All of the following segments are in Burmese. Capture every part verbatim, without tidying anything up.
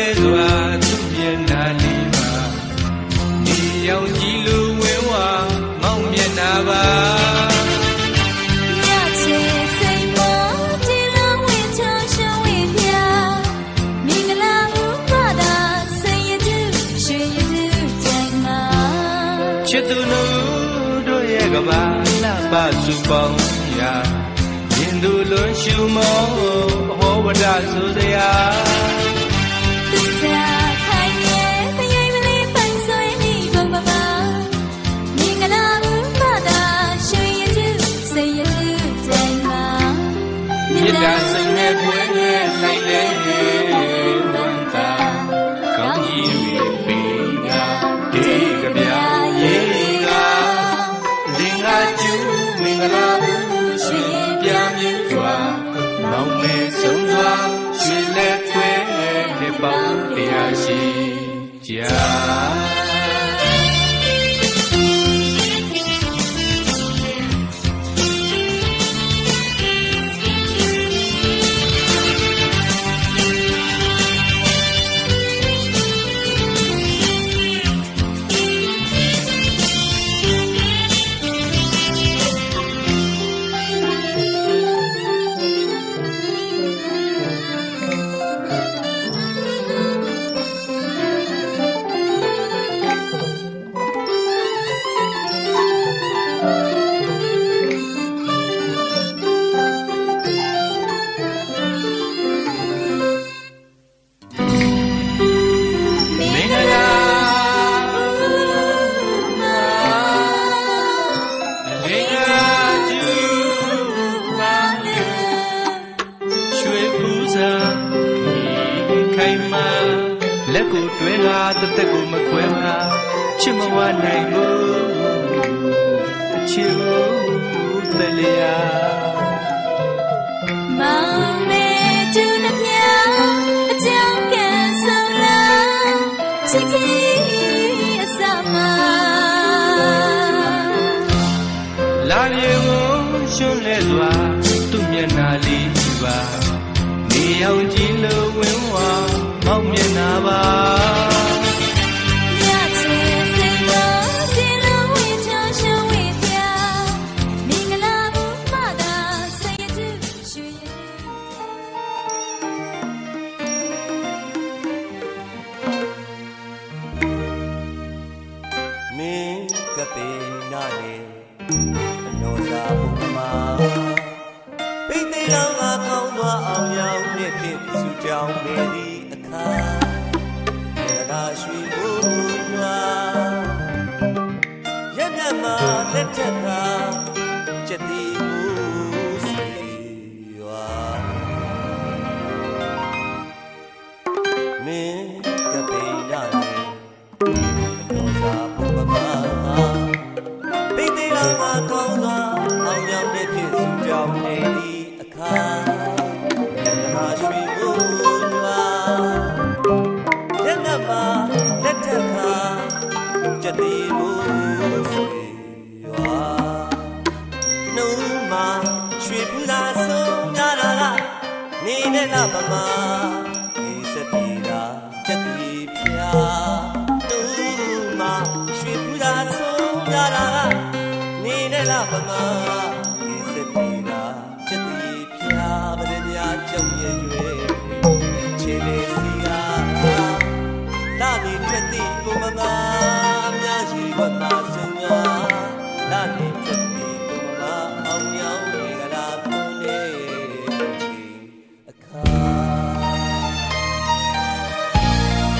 စွာသူ့မျက်နှာလေးမှာနေရောင်ကြည်လိုဝဲဝါမောင်မျက်နှာပါချစ်သူတို့ရဲ့ကဘာလာပါစုပေါင်းရာရင်သူလွန်ရှူမောဟောဝဒဆိုတရားသစ္စာခိုင်ရဲ့တရိပ်မလေးပိုင်ဆွေးနေကုန်ပါပါမင်္ဂလာဦးမသာရွှေရည်စိတ်ရည်ကြိမ်မှာမြေတားစိတ်နဲ့ပွင့်ရဲ့လိုက်လေဝန်တာကောင်းကြီးတွေပေးကဒီကဗျာရေကဒီငါကျူမင်္ဂလာဦးရွှေပြမြင့်စွာမောင်မဲဆုံးစွာရွှေလက်ထွဲနှစ်ပေါင်းတရားရှိကြာလက်ကိုတွဲလာတသက်ကိုမခွဲမှာချစ်မဝနိုင်လို့အချစ်တလျာမောင်မေကျူနှပြအကြောင်းကံဆုံးလာချစ်ကြီးအစမလာရေကိုရှုံးလဲစွာသူ့မျက်နှာလေးပါနေအောင်ကြည့်လို့ဝင်းဝါမောင်မျက်နှာပါမင်းကပေနာလေအနောစာဘုံမှာပိတ်သေးတော်ကကောင်းသွားအောင်ရောက်နှစ်ဖြစ်စုကြောင်းနေသည်အခါရာရွှေဘုံရွာရမြတ်မှာလက်ထက်ကကျက်တီမူစီရွာမင်းကပေနာလေအနောစာဘုံမှာပိတ်သေးတော်ကကောင်းသွားအောင်ရောက်နှစ်ဖြစ်စုကြောင်းနေသည်အခါရာရွှေဘုံရွာရမြတ်မှာလက်ထက်ကကျက်တီမူစီရွာနှုံးမှာရွှေဖူးသာဆုံးကြတာလားနေနဲ့လားပမာဒီစတီတာကျက်တီဖြာနှုံးမှာရွှေဖူးသာဆုံးကြတာလားနေနဲ့လားပမာဒီစတီတာကျက်တီဖြာဗရမ ကြောင့်ရဲ့ရွယ်ခြေလေးစီကလာနေထွက်သည့်ကိုမမအများကြီးဝတ်ပါဆုံးများလာနေထွက်သည့်ကိုမမအောင်ရောင်နေကြလားပုံနေချင်းအခါ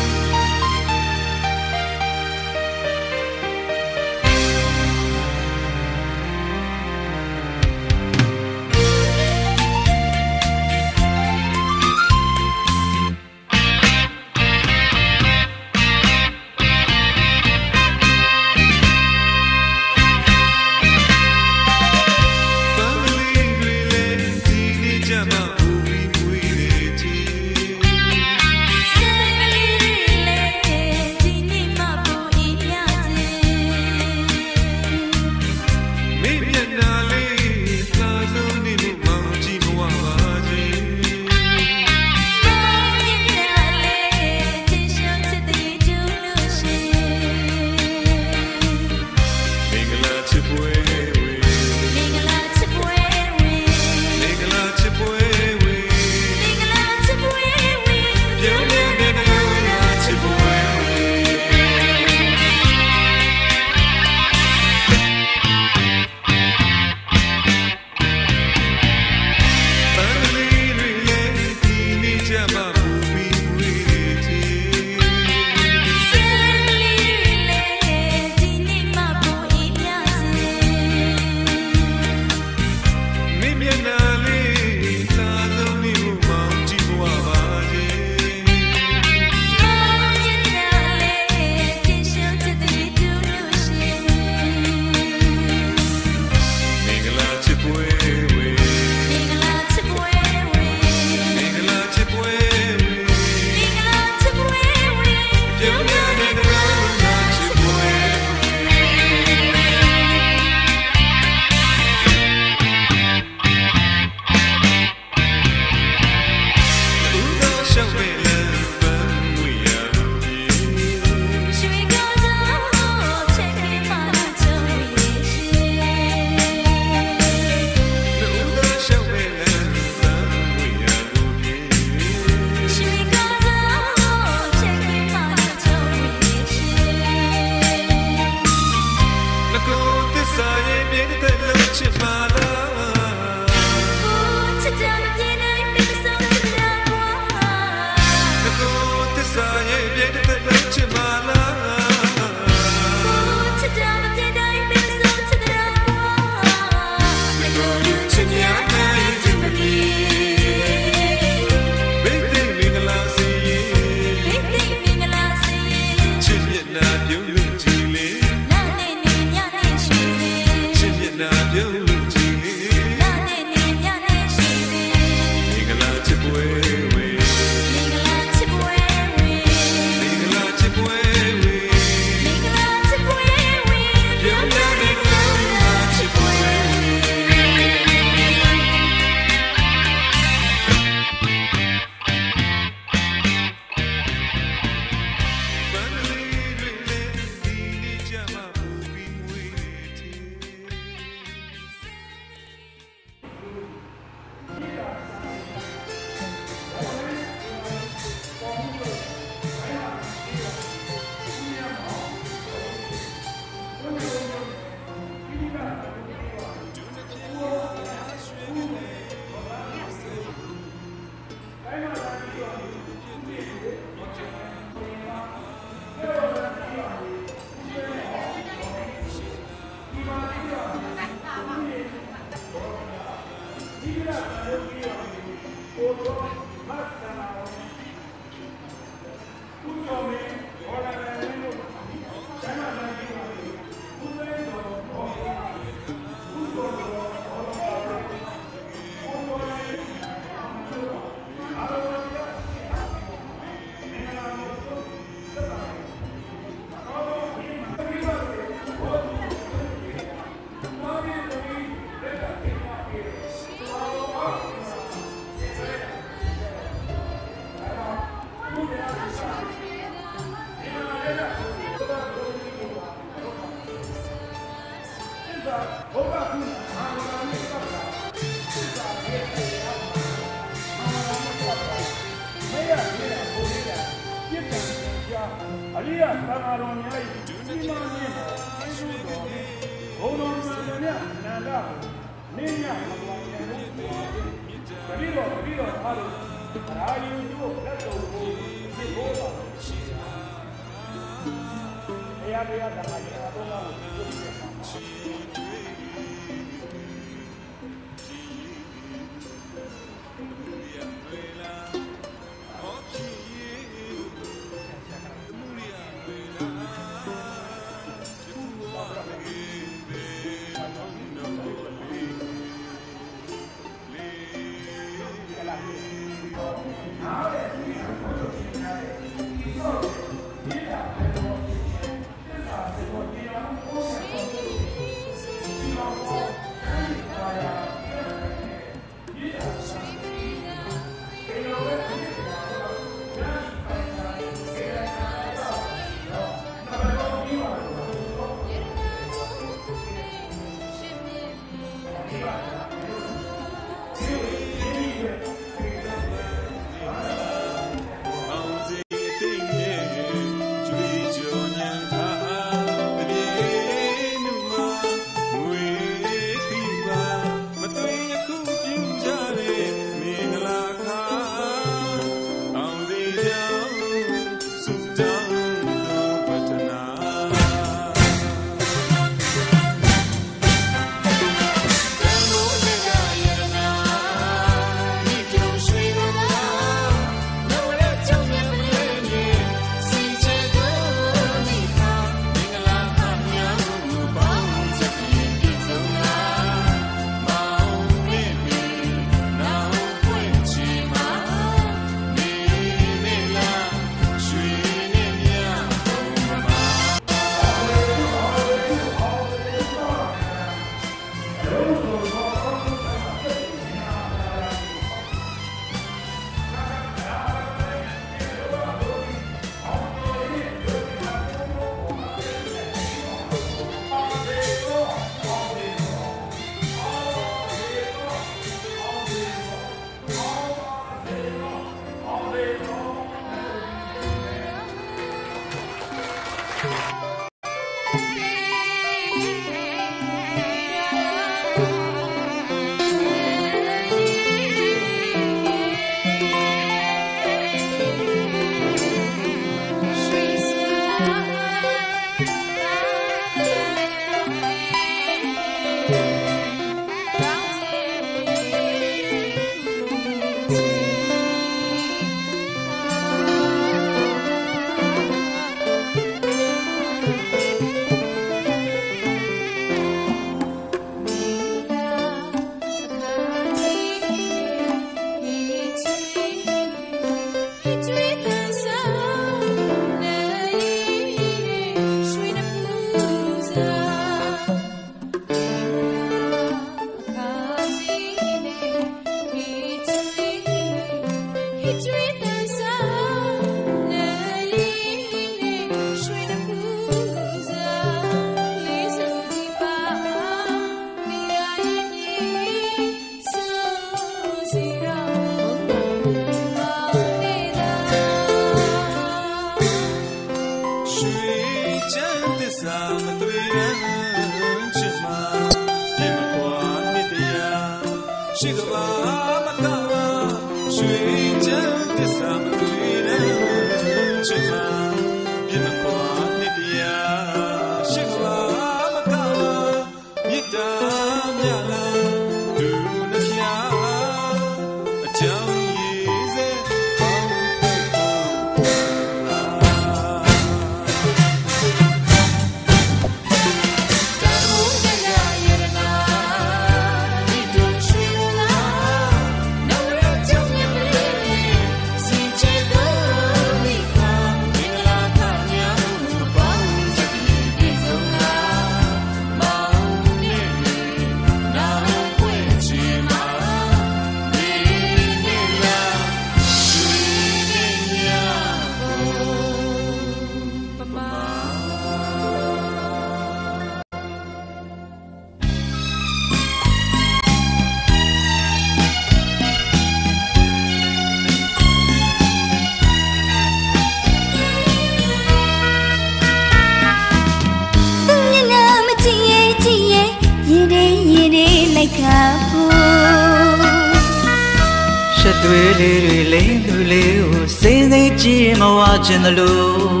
Yere yere like a fool. Shadwele le le say they jim watching the low.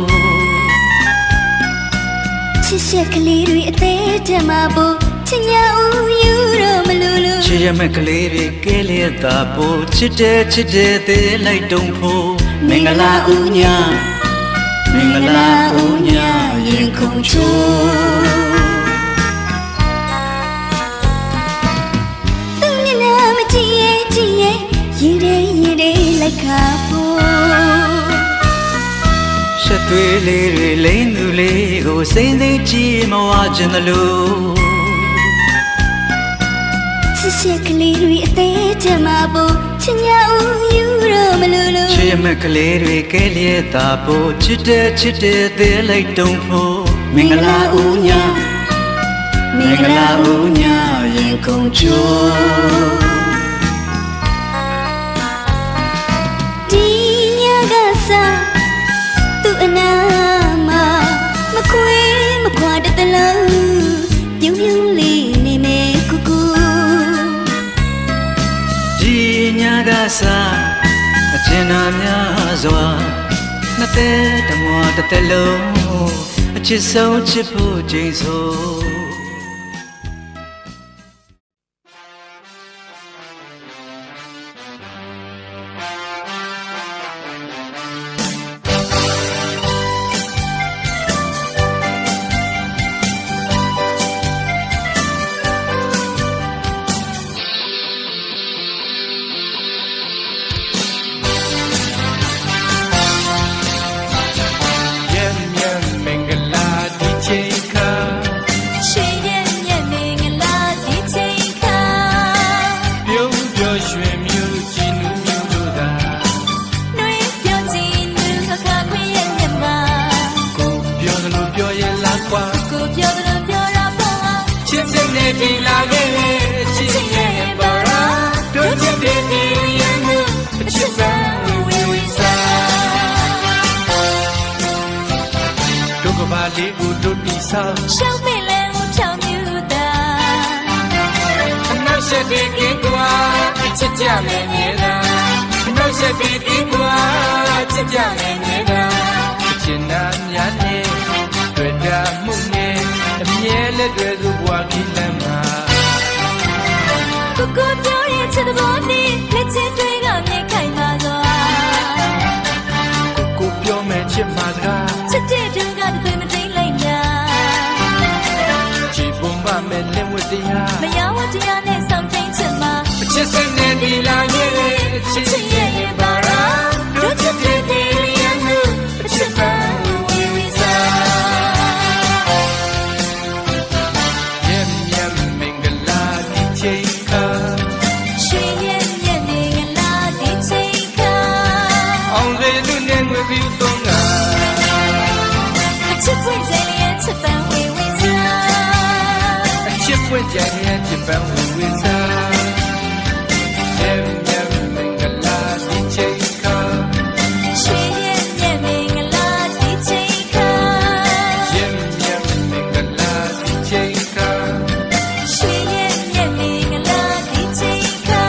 Chishakleri at the mabo, Chinya Yuro. Chiamakleri Kelly Tabo, Chite Chite, they like don't pull. Mingala Unya, Mingala Unya, Yankuncho. Yere yere like a fool. Shatwele lane go say they jim watching the low. Chishakleri at the mabo, Chinya Yuro. Chiamakleri Kelly Tabo, Chite Chite, they like don't pull. Mingala Unya, Mingala Unya, Yankuncho. Tu anama makwe makwada talau yung yung li ni me kuku ji nya ga sa achin na mya zwa na te tamwa ta te long a chit song chit phu jing so Show me let tell you that I'm not sure they can go out to tell me I'm not sure they can go out to tell me Chinam Yane, Reda Mune, a miele drezu wakilama. Kuku Jory to the body, let's say drink on the Kaimado. Kuku Pio Menchim Maga, today you got to be my like Mayawatia is something to ma. Just a name, Lani, Chitty, Bara, don't you get the young, but you're found with Yam Yam Mingala, Chika. She yam yamming a lady chika. Only the name will be Bunga. Chip with aliens to found with Chip with Janet, you found with her. Yam Yam Mingala, Chika. She yam yamming a lady chika. Yam Yam Mingala, Chika. She yam yamming a lady chika.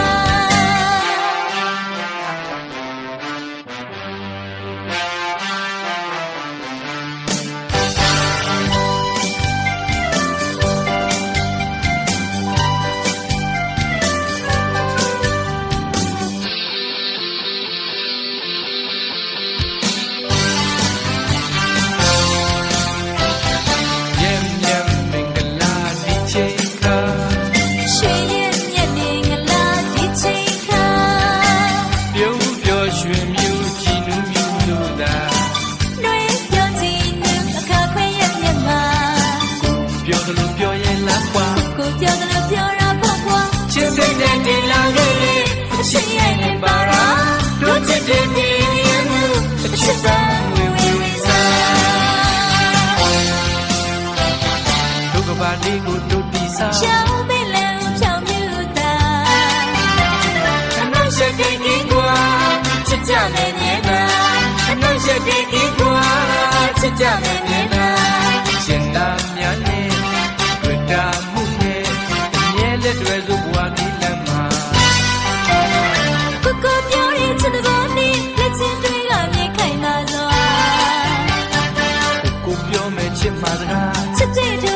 စ်မှာစကားချစ်တဲ့